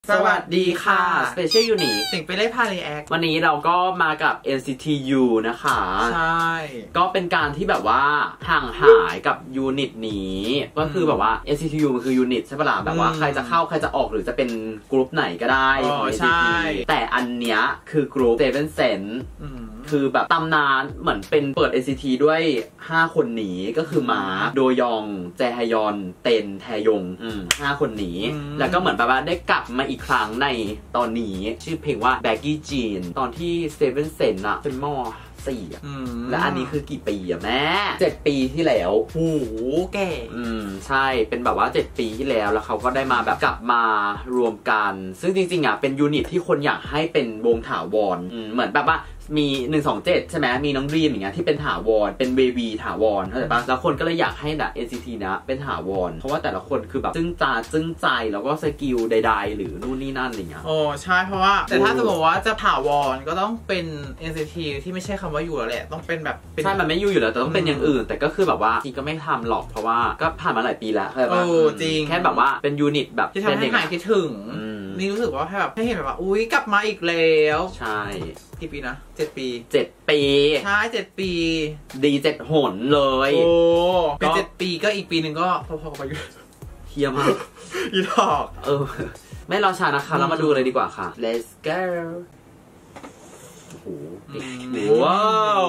สวัสดีค่ะ Special Unit สิงไปเล่นพารีแอควันนี้เราก็มากับ NCTU นะคะใช่ก็เป็นการที่แบบว่าห่างหายกับยูนิตนี้ก็คือแบบว่า NCTU มันคือยูนิตใช่ปะล่ะแบบว่าใครจะเข้าใครจะออกหรือจะเป็นกลุ่มไหนก็ได้ของ NCT แต่อันเนี้ยคือกลุ่ม Seven Senseคือแบบตำนานเหมือนเป็นเปิด NCT ด้วย5คนนี้ก็คือมาโดยองแจฮยอนเต็นแทยง5คนนี้แล้วก็เหมือนแบบว่าได้กลับมาอีกครั้งในตอนนี้ชื่อเพลงว่า Baggy Jean ตอนที่ Seven Sense อะเป็นม.4 อะและอันนี้คือกี่ปีอะแม่7 ปีที่แล้วโอ้โหแก่ใช่เป็นแบบว่า7 ปีที่แล้วแล้วเขาก็ได้มาแบบกลับมารวมกันซึ่งจริงๆอะเป็นยูนิตที่คนอยากให้เป็นวงถาวรเหมือนแบบว่ามี127ใช่ไหมมีน้องดรีมอย่างเงี้ยที่เป็นถาวรเป็นเบบีถาวรเข้าใจปะแล้วคนก็เลยอยากให้แบบ NCT นะเป็นถาวรเพราะว่าแต่ละคนคือแบบจึ้งตาจึ้งใจแล้วก็สกิลใดๆหรือนู่นนี่นั่นอะไรเงี้ยโอ้ใช่เพราะว่าแต่ถ้าสมมติว่าจะถาวรก็ต้องเป็น NCT ที่ไม่ใช่คำว่าอยู่แล้วแหละต้องเป็นแบบใช่มันไม่อยู่แล้วแต่ต้องเป็นอย่างอื่นแต่ก็คือแบบว่าทีก็ไม่ทำหรอกเพราะว่าก็ผ่านมาหลายปีแล้วเข้าใจปะจริงแค่แบบว่าเป็นยูนิตแบบที่ทำให้หายคิดถึงนี่รู้สึกว่าให้เห็นแบบว่าอุ๊ยกลับมาอีกแล้วใช่กี่ปีนะ7 ปีใช่ 7 ปีดี7 หนเลยโอ้เป็น7 ปีก็อีกปีหนึ่งก็พอๆกับไปอยู่เฮียมากอีทอกไม่รอช้านะคะเรามาดูเลยดีกว่าค่ะ Let's go โอ้โหว้าว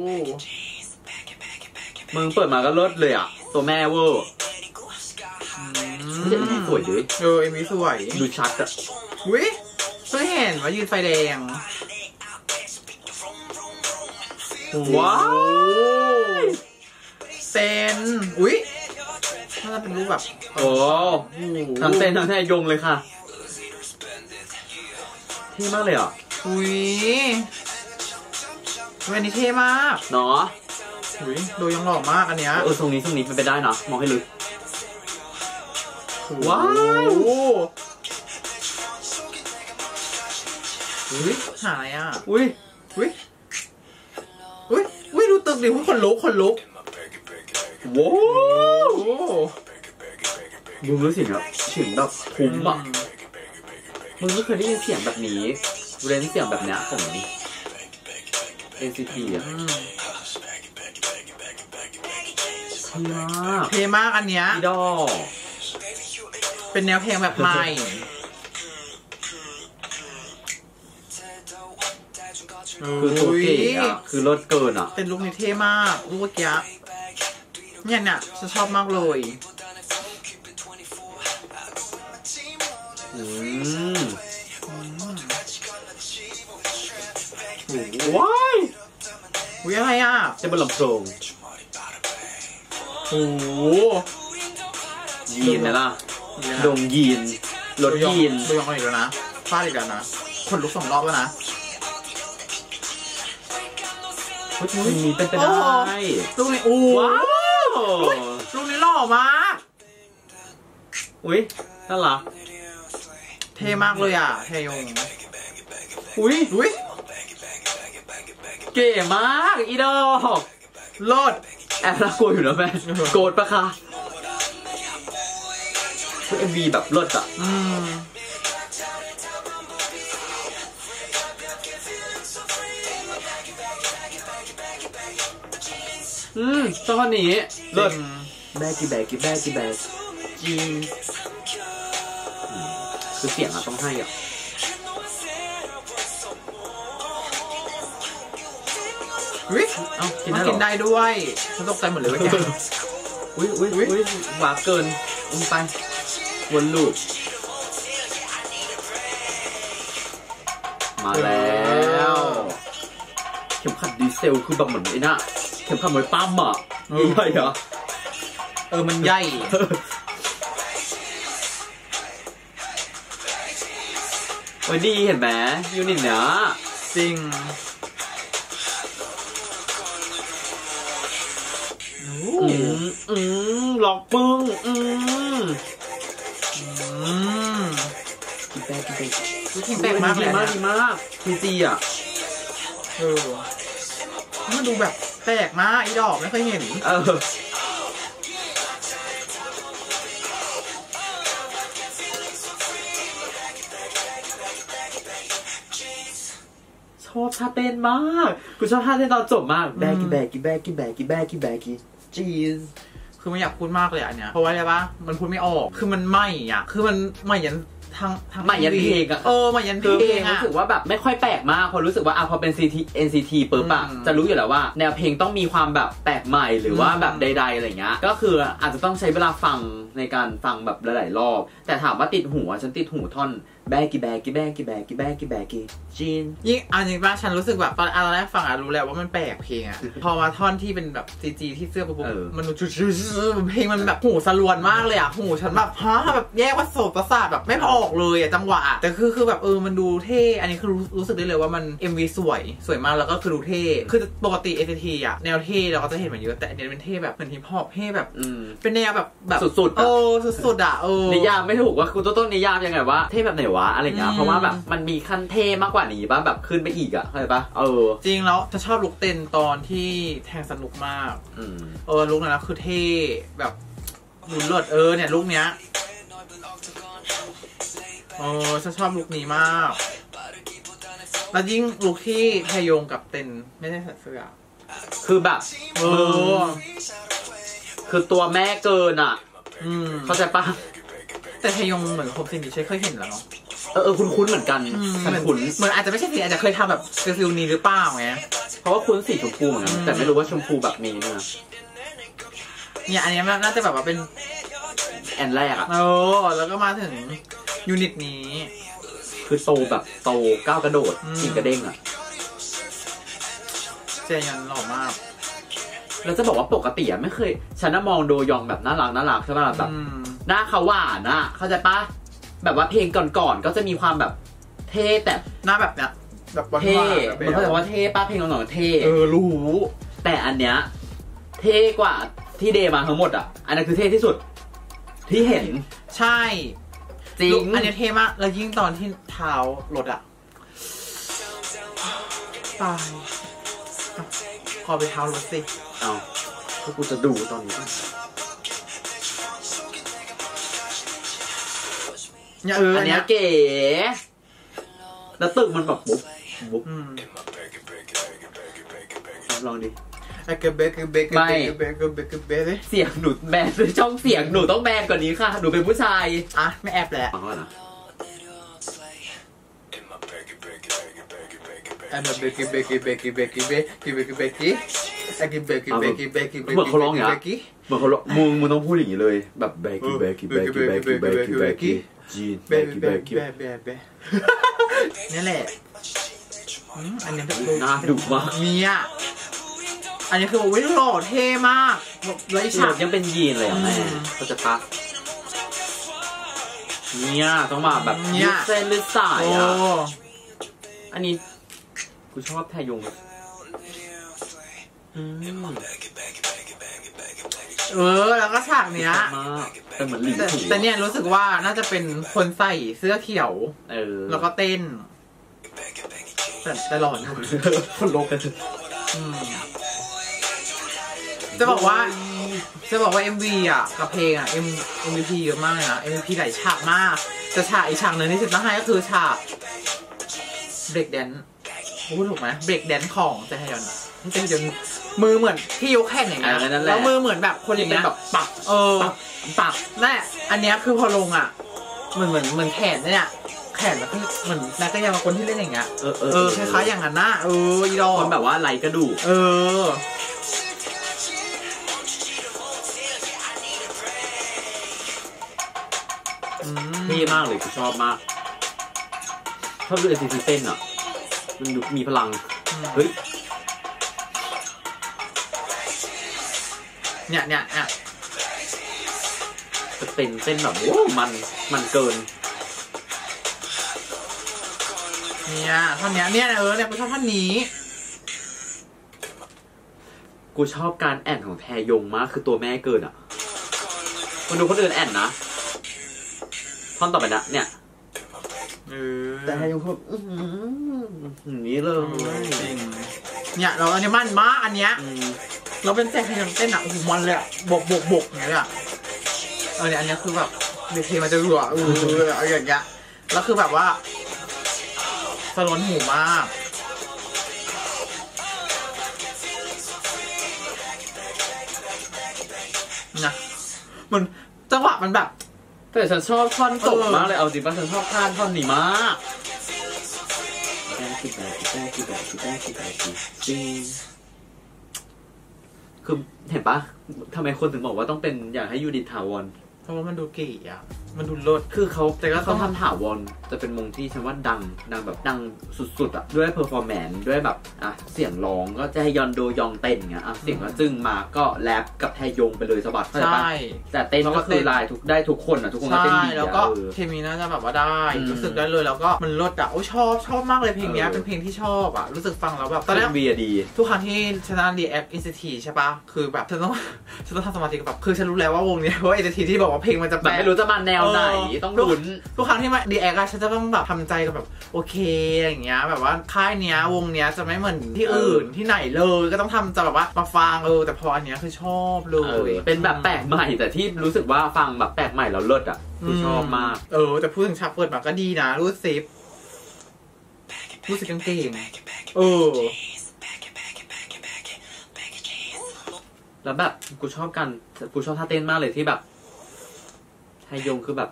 มึงเปิดมาก็เลิศเลยอ่ะตัวแม่เวอร์เอ็มวีสวยดิเอ็มวีสวยดูชัดอ่ะอุ้ยเพิ่งเห็นว่ายืนไฟแดงว้าวเซนอุ้ยน่าจะเป็นรูปแบบโอ้ทั้งเซนทั้งแทยงเลยค่ะเท่มากเลยอ่ะอุ้ยเวนนี้เท่มากเนาะอุ้ยดูยังหล่อมากอันเนี้ยตรงนี้มันไปได้นะมองให้ลึกว้าวอุ้ยหายอ่ะอุ้ยดูตึกดิคนลุกว้าวมึงรู้เสียงแบบทุ้มอ่ะมึงไม่เคยได้ยินเสียงแบบนี้เรนเสียงแบบเนี้ยของ NCT อ่ะเท่มากอันเนี้ยดอเป็นแนวเพลงแบบใหม่คือตัวเก๋อะคือรถเกินอะเป็นลุคนี้เท่มากลุคเมื่อกี้เนี่ยฉันชอบมากเลยว้ายอะไรอ่ะจะเป็นลำโพงโอ้ยีนไหมล่ะดงยีนรถยีนดูยังไงอีกแล้วนะฟาดอีกแล้วนะคนลุก2 รอบแล้วนะมีเป็นไปได้ลูกนี้ว้าวลูกนี้หล่อมากอุ้ยน่ารักเท่มากเลยอ่ะเทยงอุ้ยเก๋มากอีดอกโลดแอบน่ากลัวอยู่นะแม่โกรธปะคะคือMVแบบเลิศอ่ะตอนนี้เลิศแบกจีนคือเสียงอะต้องให้อ่ะกินได้ด้วยฉันตกใจหมดเลยว่าแกอุ้ยหวานเกินไปวนลูปมาแล้วเข็มขัดดีเซลคือแบบเหมือนไอ้น่ะเข็มขัดมวยปั้มอ่ะใหญ่เหรอมันใหญ่วันดีเห็นไหมยูนิตเนี้ยจริงหลอกปึ้งกินแปลกมากเลยดีมากพีจีอ่ะมันดูแบบแปลกมากอีดอกไม่เคยเห็นอบท่าเต้นมากกูชอบท่าเต้นตอนจบมากแบกี้จีสคือไม่อยากพูดมากเลยอันเนี้ยเพราะว่าอะไรปะมันพูดไม่ออกคือมันไม่อ่ะคือมันไม่ยันทางใหม่ยันเพลงอะใหม่ยันเพลงรู้สึกว่าแบบไม่ค่อยแปลกมากพอรู้สึกว่าพอเป็น NCT ปุ๊บอะจะรู้อยู่แล้วว่าแนวเพลงต้องมีความแบบแปลกใหม่หรือว่าแบบใดๆอะไรเงี้ยก็คืออาจจะต้องใช้เวลาฟังในการฟังแบบหลายๆรอบแต่ถามว่าติดหูฉันติดหูท่อนแบกี้จีนยิ่งอันนี้ว่าฉันรู้สึกแบบตอนแรกฟังรู้แล้วว่ามันแปลกเพลงอะพอมาท่อนที่เป็นแบบ CG ที่เสื้อปุ๊บมันจุดเพลงมันแบบหูสลวนมากเลยอะหูฉันแบบแบบแยกว่าโสตประสาทแบบไม่พอออกเลยอะจังหวะแต่คือแบบมันดูเท่อันนี้คือรู้สึกได้เลยว่ามัน MV สวยมากแล้วก็คือดูเท่คือปกติ NCT อะแนวเท่เราก็จะเห็นมาเยอะแต่อันนี้เป็นเท่แบบเหมือนฮิปฮอปเท่แบบเป็นแนวแบบสุดๆสุดอะนิยามไม่ถูกว่าคุณต้องนิยามยังไงว่าเท่แบบไหนวะอะไรเงี้ยเพราะว่าแบบมันมีขั้นเท่มากกว่านี้ป่ะแบบขึ้นไปอีกอะเข้าใจป่ะจริงแล้วจะชอบลุคเต้นตอนที่แทงสนุกมากลุคนั้นนะคือเท่แบบหมุนเลิศเนี่ยลุคเนี้ยฉันชอบลุคนี้มากแล้วยิ่งลุคที่ไทยงกับเต้นไม่ได้ใส่เสื้อคือแบบคือตัวแม่เกินอ่ะเข้าใจป่ะแต่ไทยงเหมือนผมสิ่งที่เคยเห็นแล้วเนาะคุ้นเหมือนกันเหมือนอาจจะไม่ใช่สีอาจจะเคยทำแบบฟิลนี้หรือเปล่าไงเพราะว่าคุ้นสีชมพูเหมือนกันแต่ไม่รู้ว่าชมพูแบบนี้เนี่ยอันนี้น่าจะแบบว่าเป็นแอนแรกอะแล้วก็มาถึงยูนิตนี้คือโตแบบโตก้าวกระโดดชิงกระเด้งอะเจยันหล่อมากแล้วจะบอกว่าปกติอะไม่เคยฉันมองโดยองแบบน่ารักใช่ป่ะแบบหน้าเขาหวานอะเข้าใจป่ะแบบว่าเพลงก่อนๆก็จะมีความแบบเท่แต่หน้าแบบเนี้ยแบบเท่มันก็จะว่าเท่ป้าเพลงก่อนๆเท่รู้แต่อันเนี้ยเท่กว่าที่เดมาทั้งหมดอ่ะอันนั้นคือเท่ที่สุดที่เห็นใช่จริงอันนี้เท่มากแล้วยิ่งตอนที่เท้ารถอ่ะตายขอไปเท้ารถสิเอาถ้ากูจะดูตอนนี้อันนี้เก๋แล้วตึกมันแบบบุ๊บลองดิไม่เสียงหนูแบนเลยช่องเสียงหนูต้องแบนกว่านี้ค่ะหนูเป็นผู้ชายไม่แอบแหละเหมือนเขาร้องอย่างนี้เหมือนเขาร้องมึงต้องพูดอย่างนี้เลยแบบเบกกี้จีนนี่แหละอันนี้น่าดุมากเนี่ยอันนี้คือวิ่งหล่อเท่มากแล้วฉากยังเป็นยีนเลยอ่ะแม่ก็จะพักเนี่ยต้องมาแบบยืดเส้นยืดสายอ่ะอันนี้กูชอบแทยงแล้วก็ฉากเนี้ยแต่เหมือนหลีแต่เนี่ยรู้สึกว่าน่าจะเป็นคนใส่เสื้อเขียวแล้วก็เต้นแต่หล่ออยู่คนโลกกันจะบอกว่า MV อ่ะกับเพลงอ่ะ MVP เยอะมากเลยนะ MVP หลายฉากมากแต่ฉากอีกฉากหนึ่งที่สุดต้องให้ก็คือฉากเบรกแดนซ์พูดถูกไหมเบรกแดนซ์ของเจฮยอนที่เจฮยอนมือเหมือนที่ยกแขนอย่างเงี้ยแล้วมือเหมือนแบบคนอย่างเงี้ยแบบปักนั่นแหละอันเนี้ยคือพอลงอ่ะเหมือนแขนเนี่ยแขนแล้วก็เหมือนนักกายภาพคนที่เล่นอย่างเงี้ยคล้ายๆอย่างนั้นนะอีดอคนแบบว่าไหลกระดูกนี่มากเลยกูชอบมากชอบดูNCTเต้นอ่ะมันมีพลังเฮ้ยเนี่ยเต้นแบบโอ้มันเกินเนี่ยท่อนเนี้ยเนี่ยกูชอบท่อนนี้กูชอบการแอนของแทยงมากคือตัวแม่เกินอ่ะมันดูคนอื่นแอนนะท่อนต่อไปนะเนี่ยแต่แทยงแบบอย่างนี้เลยเนี่ยเราอันนี้มันมากอันเนี้ยเราเป็นแจ็คที่ยังเต้นอ่ะมันเลยอ่ะบกอย่างเงี้ยเนี่ยอันนี้คือแบบเด็กเทมันจะรัวอะไรอย่างเงี้ยแล้วคือแบบว่าสลอนหูมากนะมันจังหวะมันแบบแต่ฉันชอบท่อนจบมากเลยเอาจริงป่ะฉันชอบท่อนนี้มากคือเห็นปะทำไมคนถึงบอกว่าต้องเป็นอยากให้ยูดิตถาวรเพราะว่ามันดูเก๋อะมันดูเลิศคือเขาแต่ก็เขาทำถาวรจะเป็นวงที่ฉันว่าดังแบบดังสุดๆอ่ะด้วยเพอร์ฟอร์แมนซ์ด้วยแบบเสียงร้องก็จะให้ยอนโดยองเต้นเงี้ยเสียงก็จึ้งมาก็แรปกับแทยงไปเลยสะบัดใช่แต่เต้นก็คือลายได้ทุกคนอ่ะทุกคนก็เต้นดีแล้วก็เคมีน่าจะแบบว่าได้รู้สึกได้เลยแล้วก็มันเลิศอ่ะโอ้ชอบมากเลยเพลงนี้เป็นเพลงที่ชอบอ่ะรู้สึกฟังแล้วแบบตอนแรกวีดีทุกครั้งที่ฉันรีแอคอินสตีใช่ปะคือแบบฉันต้องทำสมาธิกับแบบคือฉันรู้แล้วว่าวงนี้เพราะอินสตีที่บอกว่าเพลงมันจะแบบไม่รู้จะมาแนวไหนต้องลุ้นทุกครั้งที่มาดีแอคฉันจะต้องแบบทำใจกับแบบโอเคอย่างเงี้ยแบบว่าค่ายเนี้ยวงเนี้ยจะไม่เหมือนที่อื่นที่ไหนเลยก็ต้องทำใจแบบว่ามาฟังแต่พออันเนี้ยคือชอบเลยเป็นแบบแปลกใหม่แต่ที่รู้สึกว่าฟังแบบแปลกใหม่แล้วเลิศอ่ะคือชอบมากแต่พูดถึงฉากเปิดมาก็ดีนะรู้สึกเก่งแล้วแบบกูชอบท่าเต้นมากเลยที่แบบไทยงคือแบบ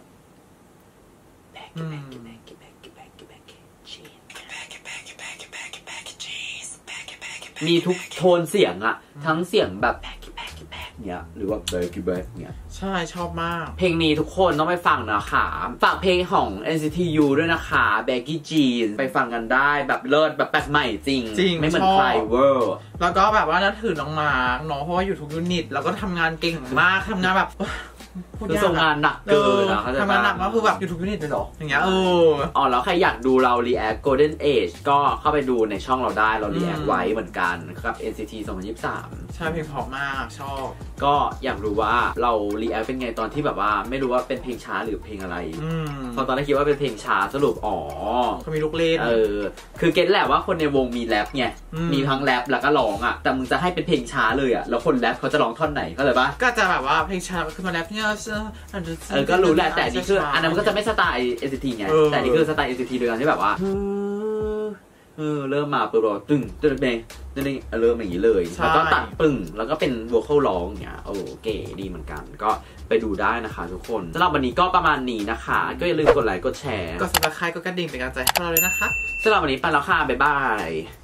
มีทุกโทนเสียงอะทั้งเสียงแบบเนี้ยหรือว่าเนี้ยใช่ชอบมากเพลงนี้ทุกคนต้องไปฟังนะคะฝากเพลงของ NCT U ด้วยนะคะ Baggy Jeans ไปฟังกันได้แบบเลิศแบบแปลกใหม่จริงไม่เหมือนใครเวอร์แล้วก็แบบว่านับถือน้องมาร์คเนาะเพราะว่าอยู่ทุกยูนิตแล้วก็ทำงานเก่งมากทำงานแบบคือส่งงานหนักเกินนะทำงานหนักก็คือแบบอยู่ทุกยูนิตเลยหรออย่างเงี้ยแล้วใครอยากดูเรา React Golden Age ก็เข้าไปดูในช่องเราได้เรา React ไว้เหมือนกันกับ NCT 2023 ใช่เพลงเพราะมากชอบก็อยากรู้ว่าเรา React เป็นไงตอนที่แบบว่าไม่รู้ว่าเป็นเพลงช้าหรือเพลงอะไรพอตอนแรกคิดว่าเป็นเพลงช้าสรุปเขามีลูกเล่นคือเก็ตแหละว่าคนในวงมีแรปไงมีทั้งแรปแล้วก็ร้องอ่ะแต่มึงจะให้เป็นเพลงช้าเลยอ่ะแล้วคนแรปเขาจะร้องท่อนไหนเข้าใจปะก็จะแบบว่าเพลงช้าคือมาแรปเนี่ยก็รู้แหละแต่นี่คืออันนั้นมันก็จะไม่สไตล์ NCT ไงแต่นี่คือสไตล์ NCT โดยการที่แบบว่าเริ่มมาปุ๊บเราตึ้งเริ่มอย่างนี้เลยแล้วก็ตัดปึ้งแล้วก็เป็นโวคอลร้องอย่างเงี้ยเก๋ดีเหมือนกันก็ไปดูได้นะคะทุกคนสำหรับวันนี้ก็ประมาณนี้นะคะก็อย่าลืมกดไลค์กดแชร์กด Subscribe กดกระดิ่งเป็นกำลังใจให้เราเลยนะคะสำหรับวันนี้ไปแล้วค่ะบ๊ายบาย